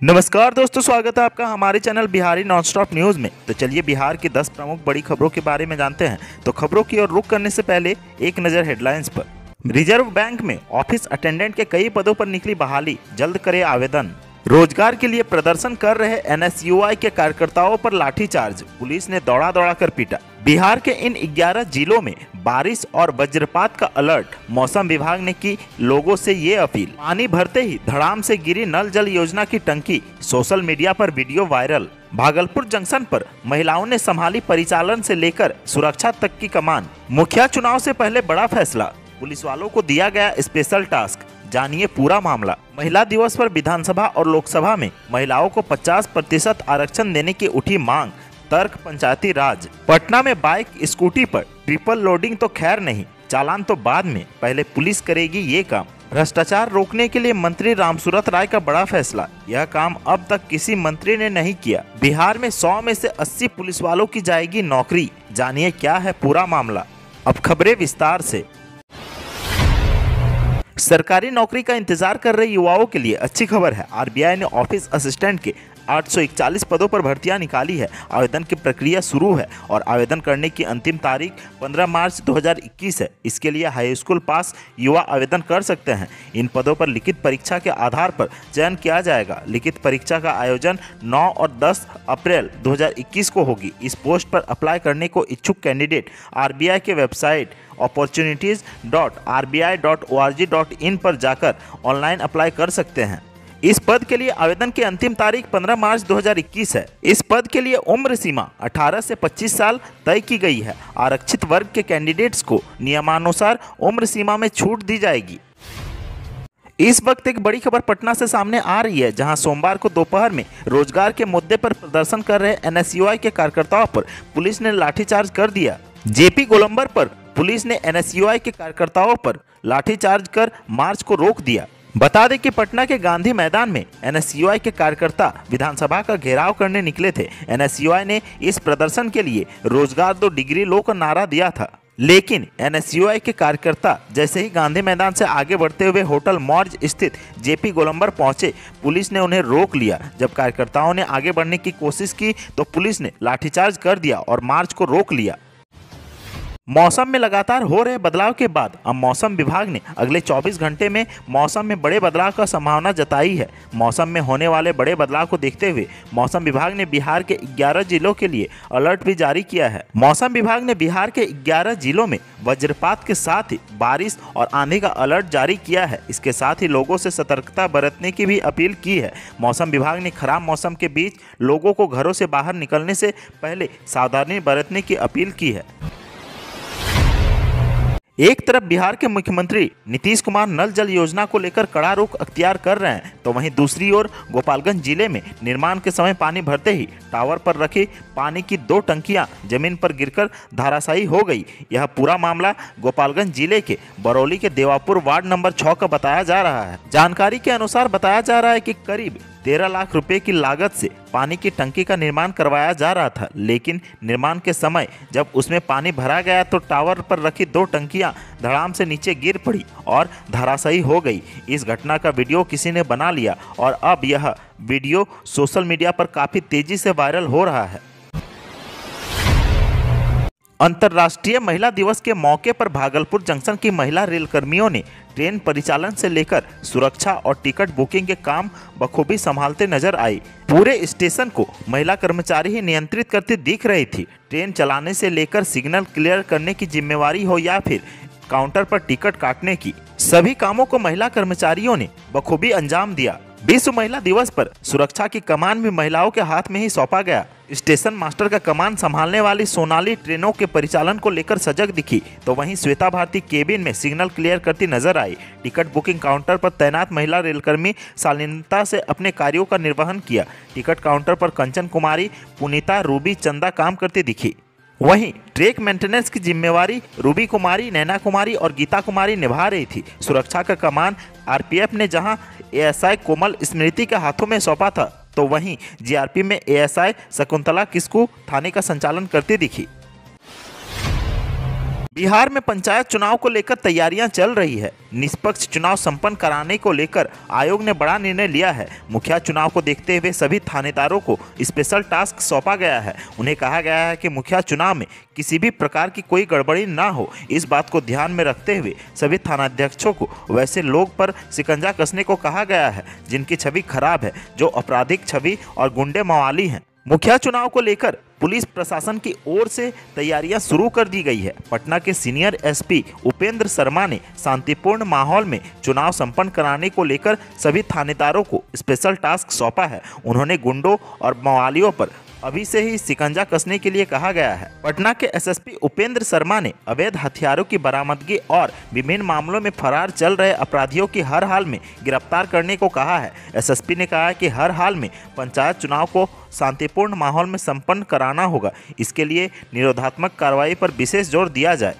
नमस्कार दोस्तों, स्वागत है आपका हमारे चैनल बिहारी नॉनस्टॉप न्यूज़ में। तो चलिए बिहार की 10 प्रमुख बड़ी खबरों के बारे में जानते हैं। तो खबरों की ओर रुख करने से पहले एक नज़र हेडलाइंस पर। रिजर्व बैंक में ऑफिस अटेंडेंट के कई पदों पर निकली बहाली, जल्द करे आवेदन। रोजगार के लिए प्रदर्शन कर रहे एनएसयूआई के कार्यकर्ताओं पर लाठीचार्ज, पुलिस ने दौड़ा दौड़ा कर पीटा। बिहार के इन 11 जिलों में बारिश और वज्रपात का अलर्ट, मौसम विभाग ने की लोगों से ये अपील। पानी भरते ही धड़ाम से गिरी नल जल योजना की टंकी, सोशल मीडिया पर वीडियो वायरल। भागलपुर जंक्शन पर महिलाओं ने संभाली परिचालन से लेकर सुरक्षा तक की कमान। मुखिया चुनाव से पहले बड़ा फैसला, पुलिस वालों को दिया गया स्पेशल टास्क, जानिए पूरा मामला। महिला दिवस पर विधानसभा और लोकसभा में महिलाओं को 50% आरक्षण देने की उठी मांग, तर्क पंचायती राज। पटना में बाइक स्कूटी पर ट्रिपल लोडिंग तो खैर नहीं, चालान तो बाद में, पहले पुलिस करेगी ये काम। भ्रष्टाचार रोकने के लिए मंत्री रामसूरत राय का बड़ा फैसला, यह काम अब तक किसी मंत्री ने नहीं किया। बिहार में 100 में से 80 पुलिस वालों की जाएगी नौकरी, जानिए क्या है पूरा मामला। अब खबरें विस्तार से। सरकारी नौकरी का इंतजार कर रहे युवाओं के लिए अच्छी खबर है। आरबीआई ने ऑफिस असिस्टेंट के 841 पदों पर भर्तियां निकाली है। आवेदन की प्रक्रिया शुरू है और आवेदन करने की अंतिम तारीख 15 मार्च 2021 है। इसके लिए हाई स्कूल पास युवा आवेदन कर सकते हैं। इन पदों पर लिखित परीक्षा के आधार पर चयन किया जाएगा। लिखित परीक्षा का आयोजन 9 और 10 अप्रैल 2021 को होगी। इस पोस्ट पर अप्लाई करने को इच्छुक कैंडिडेट आरबीआई के वेबसाइट opportunities.rbi.org.in पर जाकर ऑनलाइन अप्लाई कर सकते हैं। इस पद के लिए आवेदन की अंतिम तारीख 15 मार्च 2021 है। इस पद के लिए उम्र सीमा 18 से 25 साल तय की गई है। आरक्षित वर्ग के कैंडिडेट्स को नियमानुसार उम्र सीमा में छूट दी जाएगी। इस वक्त एक बड़ी खबर पटना से सामने आ रही है, जहां सोमवार को दोपहर में रोजगार के मुद्दे पर प्रदर्शन कर रहे एनएसयूआई के कार्यकर्ताओं पर पुलिस ने लाठीचार्ज कर दिया। जेपी गोलंबर पर पुलिस ने एनएसयूआई के कार्यकर्ताओं पर लाठीचार्ज कर मार्च को रोक दिया। बता दें कि पटना के गांधी मैदान में एनएसयूआई के कार्यकर्ता विधानसभा का घेराव करने निकले थे। एनएसयूआई ने इस प्रदर्शन के लिए रोजगार 2 डिग्री लो का नारा दिया था, लेकिन एनएसयूआई के कार्यकर्ता जैसे ही गांधी मैदान से आगे बढ़ते हुए होटल मौर्ज स्थित जेपी गोलंबर पहुंचे, पुलिस ने उन्हें रोक लिया। जब कार्यकर्ताओं ने आगे बढ़ने की कोशिश की तो पुलिस ने लाठीचार्ज कर दिया और मार्च को रोक लिया। मौसम में लगातार हो रहे बदलाव के बाद अब मौसम विभाग ने अगले 24 घंटे में मौसम में बड़े बदलाव का संभावना जताई है। मौसम में होने वाले बड़े बदलाव को देखते हुए मौसम विभाग ने बिहार के 11 जिलों के लिए अलर्ट भी जारी किया है। मौसम विभाग ने बिहार के 11 जिलों में वज्रपात के साथ ही बारिश और आंधी का अलर्ट जारी किया है। इसके साथ ही लोगों से सतर्कता बरतने की भी अपील की है। मौसम विभाग ने खराब मौसम के बीच लोगों को घरों से बाहर निकलने से पहले सावधानी बरतने की अपील की है। एक तरफ बिहार के मुख्यमंत्री नीतीश कुमार नल जल योजना को लेकर कड़ा रुख अख्तियार कर रहे हैं, तो वहीं दूसरी ओर गोपालगंज जिले में निर्माण के समय पानी भरते ही टावर पर रखी पानी की 2 टंकियां जमीन पर गिरकर धराशायी हो गई। यह पूरा मामला गोपालगंज जिले के बरौली के देवापुर वार्ड नंबर 6 का बताया जा रहा है। जानकारी के अनुसार बताया जा रहा है कि करीब 13 लाख रुपए की लागत से पानी की टंकी का निर्माण करवाया जा रहा था, लेकिन निर्माण के समय जब उसमें पानी भरा गया तो टावर पर रखी 2 टंकियां धड़ाम से नीचे गिर पड़ी और धराशायी हो गई। इस घटना का वीडियो किसी ने बना लिया और अब यह वीडियो सोशल मीडिया पर काफी तेजी से वायरल हो रहा है। अंतर्राष्ट्रीय महिला दिवस के मौके पर भागलपुर जंक्शन की महिला रेलकर्मियों ने ट्रेन परिचालन से लेकर सुरक्षा और टिकट बुकिंग के काम बखूबी संभालते नजर आई। पूरे स्टेशन को महिला कर्मचारी ही नियंत्रित करती दिख रही थी। ट्रेन चलाने से लेकर सिग्नल क्लियर करने की जिम्मेवारी हो या फिर काउंटर पर टिकट काटने की, सभी कामों को महिला कर्मचारियों ने बखूबी अंजाम दिया। विश्व महिला दिवस पर सुरक्षा की कमान भी महिलाओं के हाथ में ही सौंपा गया। स्टेशन मास्टर का कमान संभालने वाली सोनाली ट्रेनों के परिचालन को लेकर सजग दिखी, तो वहीं श्वेता भारती केबिन में सिग्नल क्लियर करती नजर आई। टिकट बुकिंग काउंटर पर तैनात महिला रेलकर्मी शालीनता से अपने कार्यों का निर्वहन किया। टिकट काउंटर पर कंचन कुमारी, पुनीता, रूबी, चंदा काम करती दिखी। वहीं ट्रैक मेंटेनेंस की जिम्मेवारी रूबी कुमारी, नैना कुमारी और गीता कुमारी निभा रही थी। सुरक्षा का कमान आरपीएफ ने जहां एएसआई कोमल स्मृति के हाथों में सौंपा था, तो वहीं जीआरपी में एएसआई शकुंतला किस्कू थाने का संचालन करती दिखी। बिहार में पंचायत चुनाव को लेकर तैयारियां चल रही है। निष्पक्ष चुनाव संपन्न कराने को लेकर आयोग ने बड़ा निर्णय लिया है। मुखिया चुनाव को देखते हुए सभी थानेदारों को स्पेशल टास्क सौंपा गया है। उन्हें कहा गया है कि मुखिया चुनाव में किसी भी प्रकार की कोई गड़बड़ी ना हो। इस बात को ध्यान में रखते हुए सभी थानाध्यक्षों को वैसे लोग पर शिकंजा कसने को कहा गया है जिनकी छवि खराब है, जो आपराधिक छवि और गुंडे मवाली हैं। मुखिया चुनाव को लेकर पुलिस प्रशासन की ओर से तैयारियां शुरू कर दी गई है। पटना के सीनियर एसपी उपेंद्र शर्मा ने शांतिपूर्ण माहौल में चुनाव संपन्न कराने को लेकर सभी थानेदारों को स्पेशल टास्क सौंपा है। उन्होंने गुंडों और मवालियों पर अभी से ही शिकंजा कसने के लिए कहा गया है। पटना के एसएसपी उपेंद्र शर्मा ने अवैध हथियारों की बरामदगी और विभिन्न मामलों में फरार चल रहे अपराधियों की हर हाल में गिरफ्तार करने को कहा है। एसएसपी ने कहा है कि हर हाल में पंचायत चुनाव को शांतिपूर्ण माहौल में संपन्न कराना होगा। इसके लिए निरोधात्मक कार्रवाई पर विशेष जोर दिया जाए।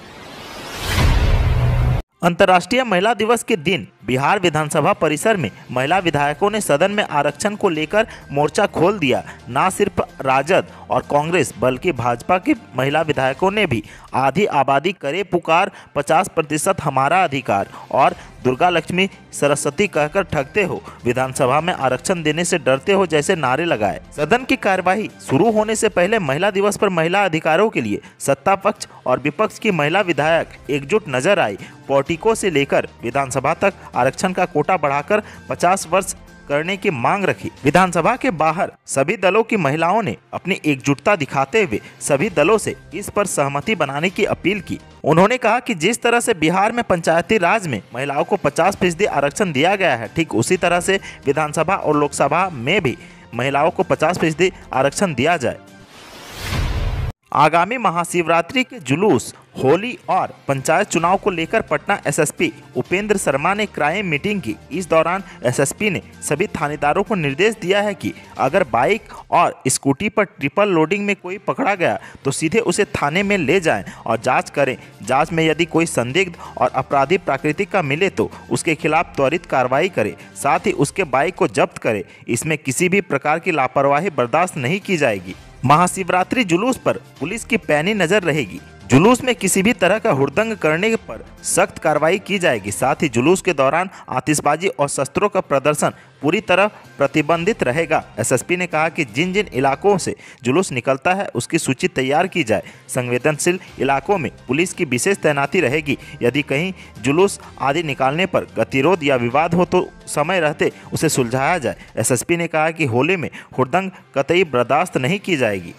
अंतर्राष्ट्रीय महिला दिवस के दिन बिहार विधानसभा परिसर में महिला विधायकों ने सदन में आरक्षण को लेकर मोर्चा खोल दिया। न सिर्फ राजद और कांग्रेस बल्कि भाजपा के महिला विधायकों ने भी आधी आबादी करे पुकार, 50% हमारा अधिकार और दुर्गा लक्ष्मी सरस्वती कहकर ठगते हो, विधानसभा में आरक्षण देने से डरते हो जैसे नारे लगाए। सदन की कार्यवाही शुरू होने से पहले महिला दिवस पर महिला अधिकारों के लिए सत्ता पक्ष और विपक्ष की महिला विधायक एकजुट नजर आई। पोर्टिको से लेकर विधानसभा तक आरक्षण का कोटा बढ़ाकर 50 वर्ष करने की मांग रखी। विधानसभा के बाहर सभी दलों की महिलाओं ने अपनी एकजुटता दिखाते हुए सभी दलों से इस पर सहमति बनाने की अपील की। उन्होंने कहा कि जिस तरह से बिहार में पंचायती राज में महिलाओं को 50% आरक्षण दिया गया है, ठीक उसी तरह से विधानसभा और लोकसभा में भी महिलाओं को 50% आरक्षण दिया जाए। आगामी महाशिवरात्रि के जुलूस, होली और पंचायत चुनाव को लेकर पटना एसएसपी उपेंद्र शर्मा ने क्राइम मीटिंग की। इस दौरान एसएसपी ने सभी थानेदारों को निर्देश दिया है कि अगर बाइक और स्कूटी पर ट्रिपल लोडिंग में कोई पकड़ा गया तो सीधे उसे थाने में ले जाएं और जांच करें। जांच में यदि कोई संदिग्ध और अपराधी प्रकृति का मिले तो उसके खिलाफ त्वरित कार्रवाई करें, साथ ही उसके बाइक को जब्त करें। इसमें किसी भी प्रकार की लापरवाही बर्दाश्त नहीं की जाएगी। महाशिवरात्रि जुलूस पर पुलिस की पैनी नजर रहेगी। जुलूस में किसी भी तरह का हुड़दंग करने पर सख्त कार्रवाई की जाएगी। साथ ही जुलूस के दौरान आतिशबाजी और शस्त्रों का प्रदर्शन पूरी तरह प्रतिबंधित रहेगा। एसएसपी ने कहा कि जिन जिन इलाकों से जुलूस निकलता है उसकी सूची तैयार की जाए। संवेदनशील इलाकों में पुलिस की विशेष तैनाती रहेगी। यदि कहीं जुलूस आदि निकालने पर गतिरोध या विवाद हो तो समय रहते उसे सुलझाया जाए। एसएसपी ने कहा कि होली में हुड़दंग कतई बर्दाश्त नहीं की जाएगी।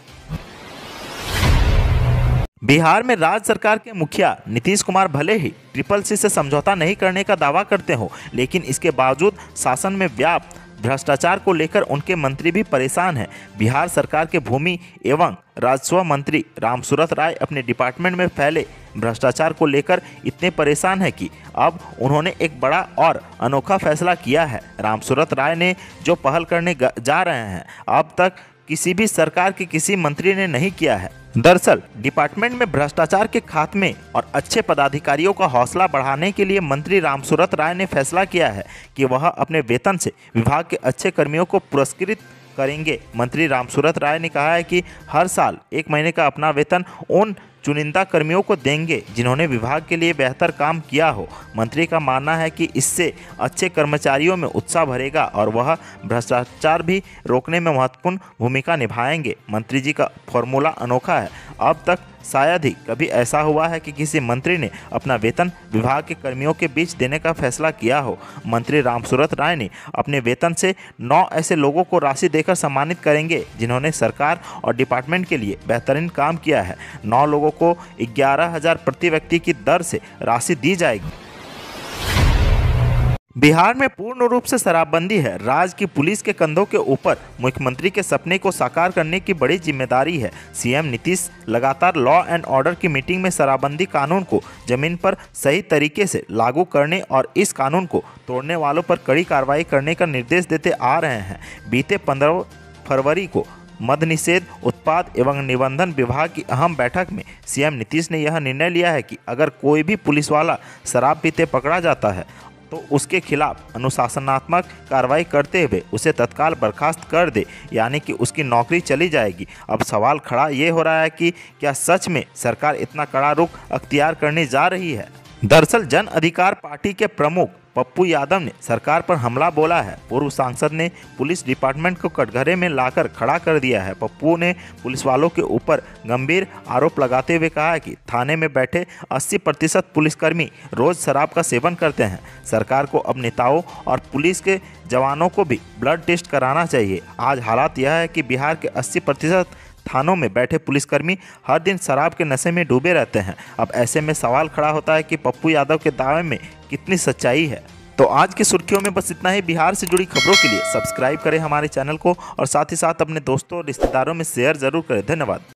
बिहार में राज्य सरकार के मुखिया नीतीश कुमार भले ही CCC से समझौता नहीं करने का दावा करते हो, लेकिन इसके बावजूद शासन में व्याप्त भ्रष्टाचार को लेकर उनके मंत्री भी परेशान हैं। बिहार सरकार के भूमि एवं राजस्व मंत्री रामसूरत राय अपने डिपार्टमेंट में फैले भ्रष्टाचार को लेकर इतने परेशान हैं कि अब उन्होंने एक बड़ा और अनोखा फैसला किया है। रामसूरत राय ने जो पहल करने जा रहे हैं, अब तक किसी भी सरकार के किसी मंत्री ने नहीं किया है। दरअसल डिपार्टमेंट में भ्रष्टाचार के खात्मे और अच्छे पदाधिकारियों का हौसला बढ़ाने के लिए मंत्री रामसूरत राय ने फैसला किया है कि वह अपने वेतन से विभाग के अच्छे कर्मियों को पुरस्कृत करेंगे। मंत्री रामसूरत राय ने कहा है कि हर साल 1 महीने का अपना वेतन उन चुनिंदा कर्मियों को देंगे जिन्होंने विभाग के लिए बेहतर काम किया हो। मंत्री का मानना है कि इससे अच्छे कर्मचारियों में उत्साह भरेगा और वह भ्रष्टाचार भी रोकने में महत्वपूर्ण भूमिका निभाएंगे। मंत्री जी का फॉर्मूला अनोखा है। अब तक शायद ही कभी ऐसा हुआ है कि किसी मंत्री ने अपना वेतन विभाग के कर्मियों के बीच देने का फैसला किया हो। मंत्री रामसूरत राय ने अपने वेतन से 9 ऐसे लोगों को राशि देकर सम्मानित करेंगे जिन्होंने सरकार और डिपार्टमेंट के लिए बेहतरीन काम किया है। 9 लोगों को 11,000 प्रति व्यक्ति की दर से राशि दी जाएगी। बिहार में पूर्ण रूप से शराबबंदी है। राज्य की पुलिस के कंधों के ऊपर मुख्यमंत्री के सपने को साकार करने की बड़ी जिम्मेदारी है। सीएम नीतीश लगातार लॉ एंड ऑर्डर की मीटिंग में शराबबंदी कानून को जमीन पर सही तरीके से लागू करने और इस कानून को तोड़ने वालों पर कड़ी कार्रवाई करने का निर्देश देते आ रहे हैं। बीते 15 फरवरी को मद्य निषेध, उत्पाद एवं निबंधन विभाग की अहम बैठक में सीएम नीतीश ने यह निर्णय लिया है कि अगर कोई भी पुलिस वाला शराब पीते पकड़ा जाता है तो उसके खिलाफ अनुशासनात्मक कार्रवाई करते हुए उसे तत्काल बर्खास्त कर दे, यानी कि उसकी नौकरी चली जाएगी। अब सवाल खड़ा ये हो रहा है कि क्या सच में सरकार इतना कड़ा रुख अख्तियार करने जा रही है। दरअसल जन अधिकार पार्टी के प्रमुख पप्पू यादव ने सरकार पर हमला बोला है। पूर्व सांसद ने पुलिस डिपार्टमेंट को कटघरे में लाकर खड़ा कर दिया है। पप्पू ने पुलिस वालों के ऊपर गंभीर आरोप लगाते हुए कहा है कि थाने में बैठे 80% पुलिसकर्मी रोज शराब का सेवन करते हैं। सरकार को अब नेताओं और पुलिस के जवानों को भी ब्लड टेस्ट कराना चाहिए। आज हालात यह है कि बिहार के 80% थानों में बैठे पुलिसकर्मी हर दिन शराब के नशे में डूबे रहते हैं। अब ऐसे में सवाल खड़ा होता है कि पप्पू यादव के दावे में कितनी सच्चाई है। तो आज की सुर्खियों में बस इतना ही। बिहार से जुड़ी खबरों के लिए सब्सक्राइब करें हमारे चैनल को और साथ ही साथ अपने दोस्तों और रिश्तेदारों में शेयर जरूर करें। धन्यवाद।